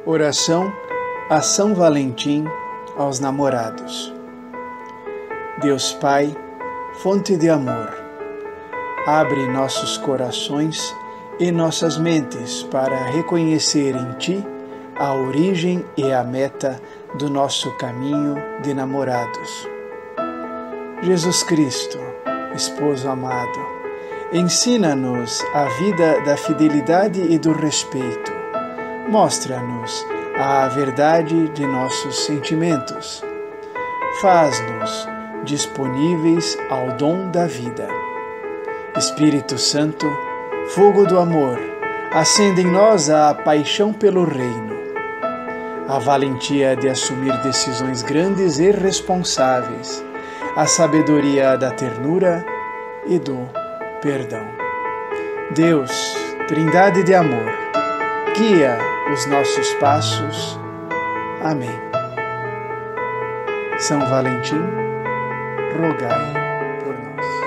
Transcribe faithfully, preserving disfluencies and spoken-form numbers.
Oração a São Valentim, aos namorados. Deus Pai, fonte de amor, abre nossos corações e nossas mentes para reconhecer em Ti a origem e a meta do nosso caminho de namorados. Jesus Cristo, Esposo amado, ensina-nos a vida da fidelidade e do respeito. Mostra-nos a verdade de nossos sentimentos. Faz-nos disponíveis ao dom da vida. Espírito Santo, fogo do amor, acende em nós a paixão pelo reino, a valentia de assumir decisões grandes e responsáveis, a sabedoria da ternura e do perdão. Deus, Trindade de amor, guia os nossos passos. Amém. São Valentim, rogai por nós.